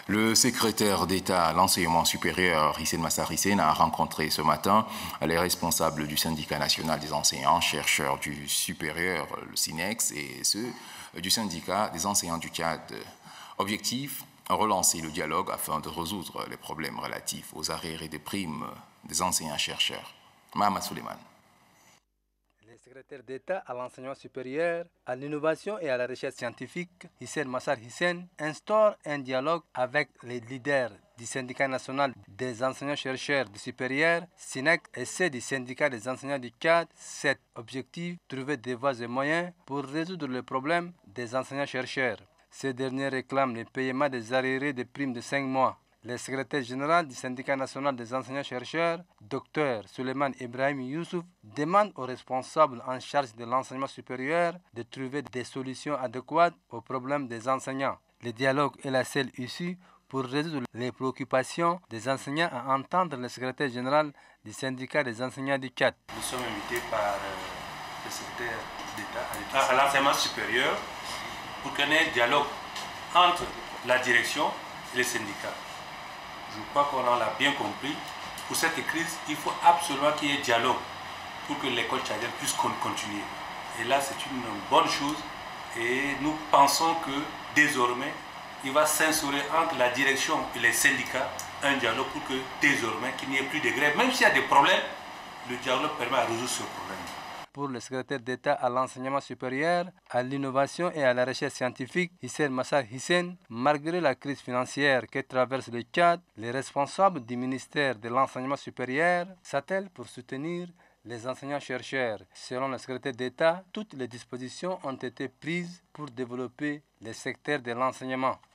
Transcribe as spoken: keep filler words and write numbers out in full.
Le secrétaire d'État à l'enseignement supérieur, Hissène Massar Hissène, a rencontré ce matin les responsables du syndicat national des enseignants-chercheurs du supérieur, le SYNEX, et ceux du syndicat des enseignants du Tchad. Objectif, relancer le dialogue afin de résoudre les problèmes relatifs aux arriérés des primes des enseignants-chercheurs. Mahama Suleiman. Le secrétaire d'État à l'enseignement supérieur, à l'innovation et à la recherche scientifique, Hissène Massar Hissène, instaure un dialogue avec les leaders du syndicat national des enseignants-chercheurs du supérieur, SYNEX, et ceux du syndicat des enseignants du Tchad. Cet objectif, trouver des voies et moyens pour résoudre le problème des enseignants-chercheurs. Ces derniers réclament le paiement des arriérés des primes de cinq mois. Le secrétaire général du syndicat national des enseignants-chercheurs, Dr Suleiman Ibrahim Youssouf, demande aux responsables en charge de l'enseignement supérieur de trouver des solutions adéquates aux problèmes des enseignants. Le dialogue est la seule issue pour résoudre les préoccupations des enseignants, à entendre le secrétaire général du syndicat des enseignants du Tchad. Nous sommes invités par euh, le secrétaire d'État à l'enseignement supérieur pour qu'il y ait un dialogue entre la direction et les syndicats. Je crois qu'on l'a bien compris. Pour cette crise, il faut absolument qu'il y ait dialogue pour que l'école tchadienne puisse continuer. Et là, c'est une bonne chose. Et nous pensons que désormais, il va s'instaurer entre la direction et les syndicats un dialogue pour que désormais, qu'il n'y ait plus de grève. Même s'il y a des problèmes, le dialogue permet à résoudre ce problème. Pour le secrétaire d'État à l'enseignement supérieur, à l'innovation et à la recherche scientifique, Hissène Massar Hissène, malgré la crise financière que traverse le Tchad, les responsables du ministère de l'enseignement supérieur s'attellent pour soutenir les enseignants-chercheurs. Selon le secrétaire d'État, toutes les dispositions ont été prises pour développer le secteur de l'enseignement.